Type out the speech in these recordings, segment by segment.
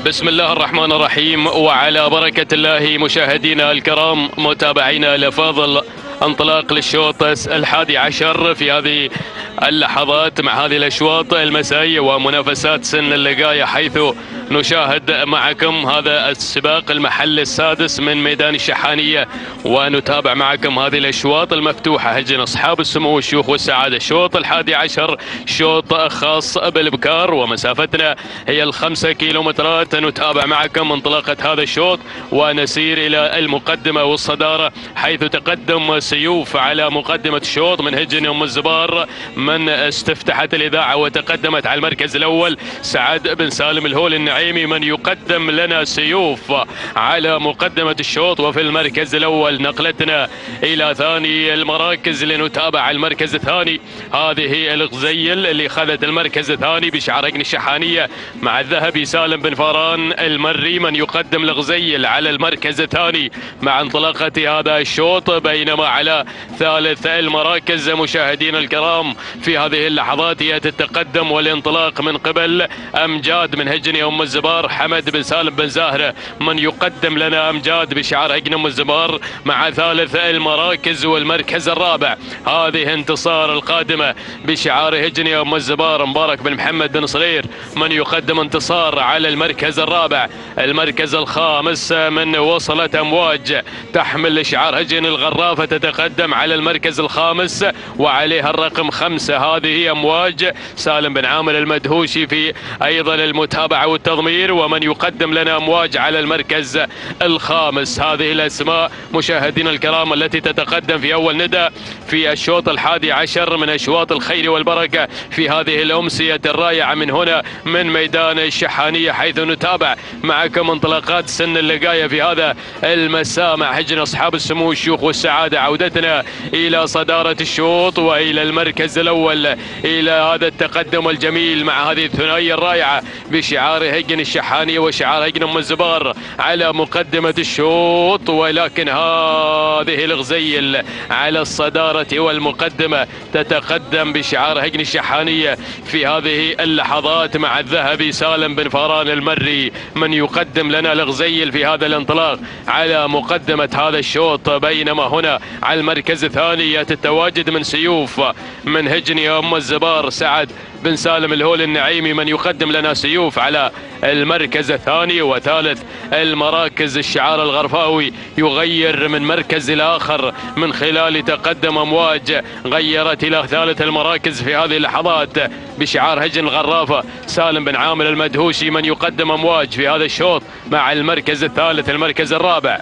بسم الله الرحمن الرحيم، وعلى بركة الله مشاهدينا الكرام متابعينا الأفاضل، انطلاق للشوط الحادي عشر في هذه اللحظات مع هذه الأشواط المسائية ومنافسات سن اللقاية، حيث نشاهد معكم هذا السباق المحل السادس من ميدان الشحانية، ونتابع معكم هذه الأشواط المفتوحة هجن أصحاب السمو والشيوخ والسعادة. الشوط الحادي عشر شوط خاص بالبكار، ومسافتنا هي ال5 كيلومترات. نتابع معكم انطلاقة هذا الشوط ونسير إلى المقدمة والصدارة، حيث تقدم سيوف على مقدمة الشوط من هجن أم الزبار من استفتحت الإذاعة وتقدمت على المركز الأول. سعد بن سالم الهول النعيمي من يقدم لنا سيوف على مقدمة الشوط، وفي المركز الأول نقلتنا إلى ثاني المراكز لنتابع المركز الثاني. هذه الغزيل اللي خذت المركز الثاني بشعار هجن الشحانية مع الذهبي سالم بن فاران المري من يقدم الغزيل على المركز الثاني مع انطلاقة هذا الشوط. بينما على ثالث المراكز مشاهدينا الكرام في هذه اللحظات يأتي التقدم والانطلاق من قبل أمجاد من هجن أم الزبار. حمد بن سالم بن زاهرة من يقدم لنا أمجاد بشعار هجن أم الزبار مع ثالث المراكز. والمركز الرابع هذه انتصار القادمة بشعار هجن أم الزبار مبارك بن محمد بن صرير من يقدم انتصار على المركز الرابع. المركز الخامس من وصلت أمواج تحمل شعار هجن الغرافة تتقدم على المركز الخامس وعليها الرقم 5. هذه أمواج سالم بن عامر المدهوشي في أيضا المتابعة والتضمير، ومن يقدم لنا أمواج على المركز الخامس. هذه الأسماء مشاهدينا الكرام التي تتقدم في أول ندى في الشوط الحادي عشر من أشواط الخير والبركة في هذه الأمسية الرائعة من هنا من ميدان الشحانية، حيث نتابع معكم انطلاقات سن اللقاية في هذا المساء مع هجن أصحاب السمو والشيوخ والسعادة. عودتنا إلى صدارة الشوط وإلى المركز الأول، إلى هذا التقدم الجميل مع هذه الثنائية الرائعة بشعار هجن الشحانية وشعار هجن أم الزبار على مقدمة الشوط. ولكن هذه الغزيل على الصدارة والمقدمة تتقدم بشعار هجن الشحانية في هذه اللحظات مع الذهبي سالم بن فاران المري من يقدم لنا الغزيل في هذا الانطلاق على مقدمة هذا الشوط. بينما هنا على المركز الثاني التواجد من سيوف من هجن أم الزبار سعد بن سالم الهول النعيمي من يقدم لنا سيوف على المركز الثاني. وثالث المراكز الشعار الغرفاوي يغير من مركز إلى آخر من خلال تقدم أمواج غيرت إلى ثالث المراكز في هذه اللحظات بشعار هجن الغرافة سالم بن عامر المدهوشي من يقدم أمواج في هذا الشوط مع المركز الثالث. المركز الرابع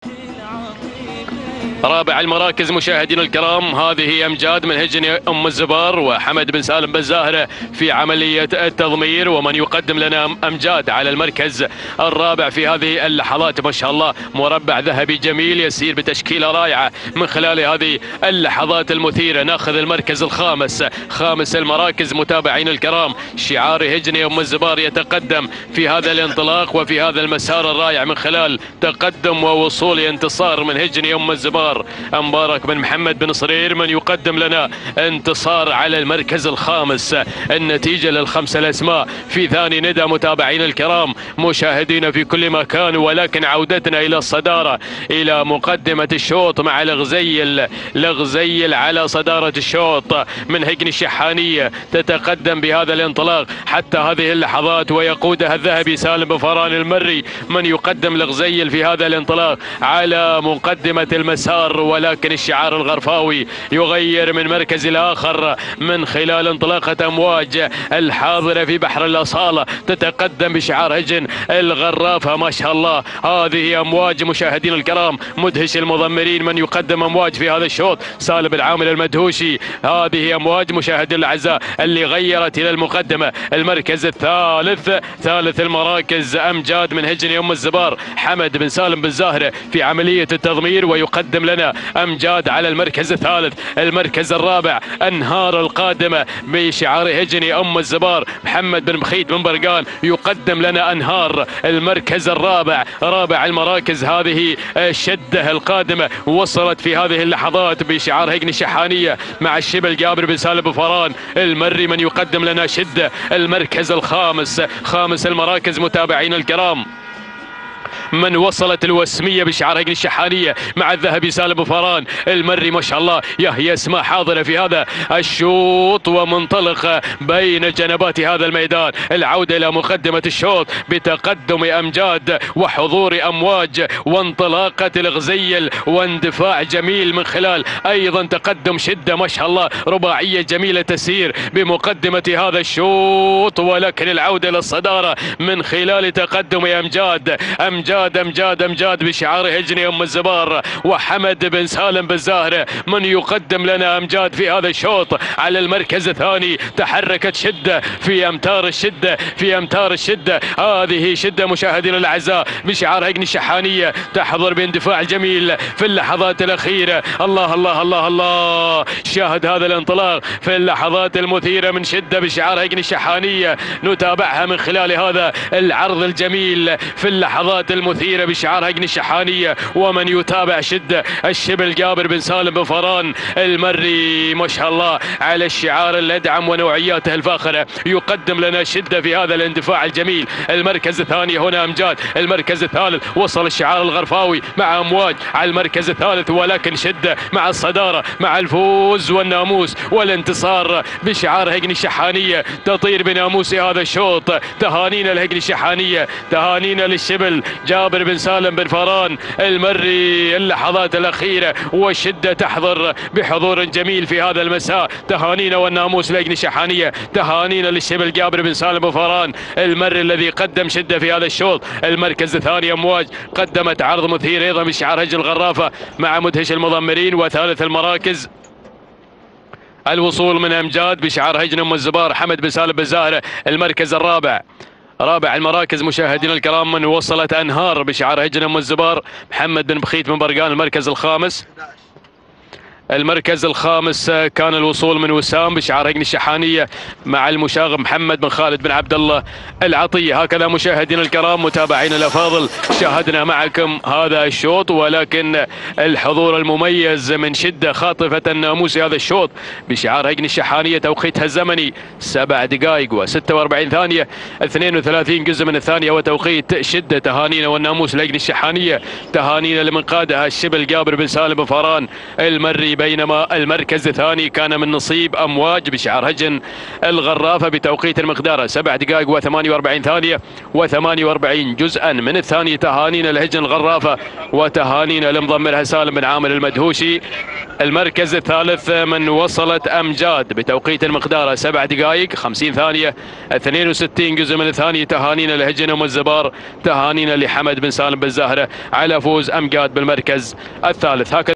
رابع المراكز مشاهدينا الكرام هذه أمجاد من هجن أم الزبار وحمد بن سالم بن زاهرة في عملية التضمير، ومن يقدم لنا أمجاد على المركز الرابع في هذه اللحظات. ما شاء الله مربع ذهبي جميل يسير بتشكيلة رائعة من خلال هذه اللحظات المثيرة. ناخذ المركز الخامس، خامس المراكز متابعين الكرام شعار هجن أم الزبار يتقدم في هذا الانطلاق وفي هذا المسار الرائع من خلال تقدم ووصول انتصار من هجن أم الزبار مبارك بن محمد بن صرير من يقدم لنا انتصار على المركز الخامس. النتيجة للخمسة الأسماء في ثاني ندى متابعين الكرام مشاهدين في كل مكان. ولكن عودتنا إلى الصدارة إلى مقدمة الشوط مع الغزيل على صدارة الشوط من هجن الشحانية تتقدم بهذا الانطلاق حتى هذه اللحظات، ويقودها الذهبي سالم بن فاران المري من يقدم الغزيل في هذا الانطلاق على مقدمة المسار. ولكن الشعار الغرفاوي يغير من مركز إلى آخر من خلال انطلاقة أمواج الحاضرة في بحر الأصالة تتقدم بشعار هجن الغرافة. ما شاء الله هذه أمواج مشاهدين الكرام مدهش المضمرين من يقدم أمواج في هذا الشوط سالم العامل المدهوشي. هذه أمواج مشاهدين الأعزاء اللي غيرت إلى المقدمة. المركز الثالث ثالث المراكز أمجاد من هجن أم الزبار حمد بن سالم بن زاهرة في عملية التضمير ويقدم لنا أمجاد على المركز الثالث. المركز الرابع أنهار القادمة بشعار هجني أم الزبار محمد بن بخيت بن برقان يقدم لنا أنهار. المركز الرابع رابع المراكز هذه شدة القادمة وصلت في هذه اللحظات بشعار هجني الشحانية مع الشبل جابر بن سالم بفران. المري من يقدم لنا شدة. المركز الخامس خامس المراكز متابعين الكرام من وصلت الوسمية بشعار هجني الشحانية مع الذهبي سالم بفران. المري ما شاء الله يحيى اسماء حاضرة في هذا الشوط ومنطلق بين جنبات هذا الميدان. العودة إلى مقدمة الشوط بتقدم أمجاد وحضور أمواج وانطلاقة الغزيل واندفاع جميل من خلال أيضا تقدم شدة ما شاء الله رباعية جميلة تسير بمقدمة هذا الشوط، ولكن العودة للصدارة من خلال تقدم أمجاد أمجاد بشعار هجني أم الزبار وحمد بن سالم بالزاهرة من يقدم لنا أمجاد في هذا الشوط على المركز الثاني. تحركت شدة في أمتار الشدة هذه شدة مشاهدينا الأعزاء بشعار هجني الشحانية تحضر باندفاع جميل في اللحظات الأخيرة. الله الله الله الله شاهد هذا الانطلاق في اللحظات المثيرة من شدة بشعار هجني الشحانية نتابعها من خلال هذا العرض الجميل في اللحظات المثيرة بشعار هجني الشحانية. ومن يتابع شدة الشبل جابر بن سالم بن فران. المري ما شاء الله على الشعار الأدعم ونوعياته الفاخرة يقدم لنا شدة في هذا الاندفاع الجميل. المركز الثاني هنا أمجاد. المركز الثالث وصل الشعار الغرفاوي مع أمواج على المركز الثالث، ولكن شدة مع الصدارة مع الفوز والناموس والانتصار بشعار هجني الشحانية تطير بناموس هذا الشوط. تهانينا لهجني الشحانية، تهانينا للشبل جابر بن سالم بن فران. المري اللحظات الأخيرة والشدة تحضر بحضور جميل في هذا المساء. تهانينا والناموس لهجني الشحانية، تهانينا للشبل جابر بن سالم بن فران. المري الذي قدم شدة في هذا الشوط. المركز الثاني أمواج قدمت عرض مثير أيضا بشعار هجن الغرافة مع مدهش المضمرين. وثالث المراكز الوصول من أمجاد بشعار هجن أم الزبار حمد بن سالم بالزاهرة. المركز الرابع رابع المراكز مشاهدينا الكرام من وصلت أنهار بشعار هجن أم الزبار محمد بن بخيت بن برقان. المركز الخامس كان الوصول من وسام بشعار هجني الشحانية مع المشاغب محمد بن خالد بن عبد الله العطية. هكذا مشاهدينا الكرام متابعينا الأفاضل شاهدنا معكم هذا الشوط، ولكن الحضور المميز من شدة خاطفة الناموس هذا الشوط بشعار هجني الشحانية توقيتها الزمني 7 دقائق و46 ثانية 32 جزء من الثانية وتوقيت شدة. تهانينا والناموس لهجني الشحانية، تهانينا لمن قادها الشبل جابر بن سالم بن فران. المري بينما المركز الثاني كان من نصيب أمواج بشعار هجن الغرافة بتوقيت المقدار 7 دقائق و48 ثانية و48 جزءا من الثانية. تهانينا لهجن الغرافة وتهانينا لمضمرها سالم بن عامر المدهوشي. المركز الثالث من وصلت أمجاد بتوقيت المقدار 7 دقائق 50 ثانية 62 جزء من الثانية. تهانينا لهجن أم الزبار، تهانينا لحمد بن سالم بالزاهرة على فوز أمجاد بالمركز الثالث. هكذا